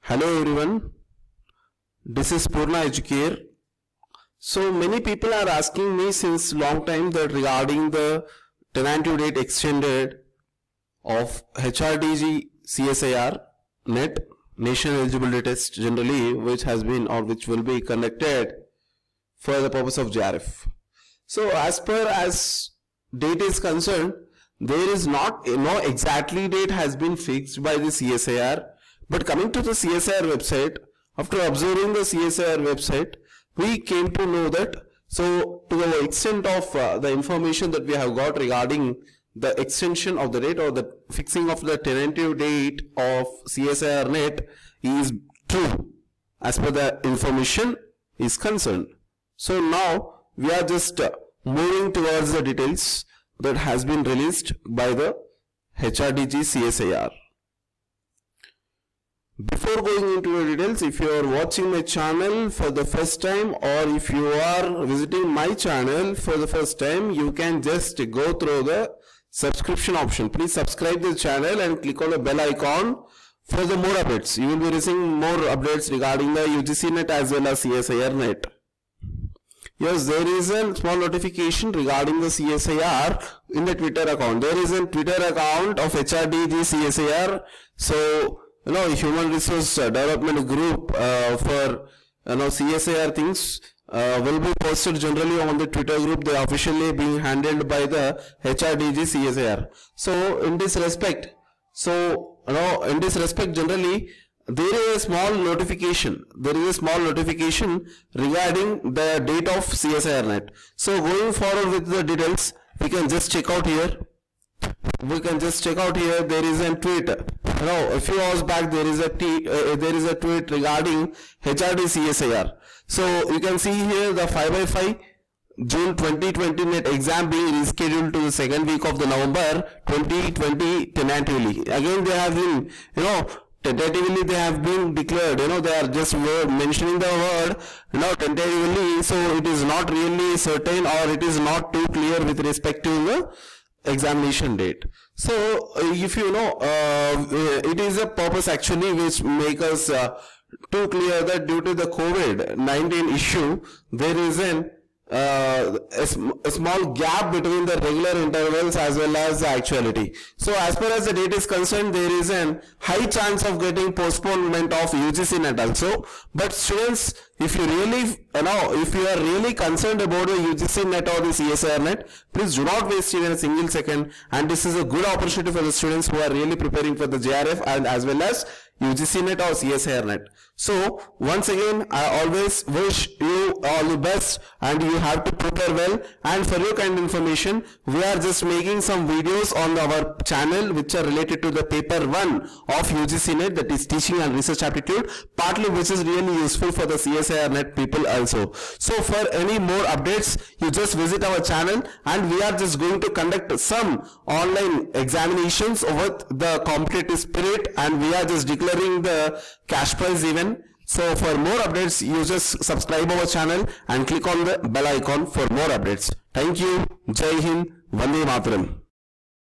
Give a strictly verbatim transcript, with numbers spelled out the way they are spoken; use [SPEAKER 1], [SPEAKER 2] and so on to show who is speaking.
[SPEAKER 1] Hello everyone, this is Purna Educare. So many people are asking me since long time that regarding the tentative date extended of H R D G C S I R net National Eligibility Test generally, which has been or which will be conducted for the purpose of J R F. So as per as date is concerned, there is not no exactly date has been fixed by the C S I R. But coming to the C S I R website, after observing the C S I R website, we came to know that, so to the extent of uh, the information that we have got regarding the extension of the date or the fixing of the tentative date of C S I R net is true as per the information is concerned. So now we are just uh, moving towards the details that has been released by the H R D G C S I R. Before going into the details, if you are watching my channel for the first time or if you are visiting my channel for the first time, you can just go through the subscription option. Please subscribe the channel and click on the bell icon for the more updates. You will be receiving more updates regarding the U G C net as well as C S I R net. Yes, there is a small notification regarding the C S I R in the Twitter account. There is a Twitter account of H R D G C S I R. So, you know, Human Resource Development Group uh, for, you know, C S I R things uh, will be posted generally on the Twitter group. They are officially being handled by the H R D G C S I R. So, in this respect, so, you know, in this respect generally, there is a small notification. There is a small notification regarding the date of C S I R net. So going forward with the details, we can just check out here. We can just check out here. There is a tweet. Now, a few hours back, there is a t uh, there is a tweet regarding H R D C S I R. So you can see here the five by five June twenty twenty net exam being rescheduled to the second week of the November twenty twenty tentatively. Again, they have been, you know, tentatively they have been declared, you know, they are just word, mentioning the word, you know, tentatively, so it is not really certain or it is not too clear with respect to the examination date. So if you know, uh, it is a purpose actually which make us uh, too clear that due to the COVID nineteen issue, there is an Uh, a, sm a small gap between the regular intervals as well as the actuality. So as far as the date is concerned, there is a high chance of getting postponement of U G C net also. But students, if you really, you know, if you are really concerned about the U G C net or the C S I R net, please do not waste even a single second. And this is a good opportunity for the students who are really preparing for the J R F and as well as U G C net or C S I R net. So once again, I always wish you all the best and you have to prepare well. And for your kind information, we are just making some videos on our channel which are related to the paper one of U G C net, that is teaching and research aptitude, partly which is really useful for the C S I R net people also. So for any more updates, you just visit our channel and we are just going to conduct some online examinations with the competitive spirit and we are just declaring the cash prize even. So for more updates, you just subscribe our channel and click on the bell icon for more updates. Thank you. Jai Hind. Vande Mataram.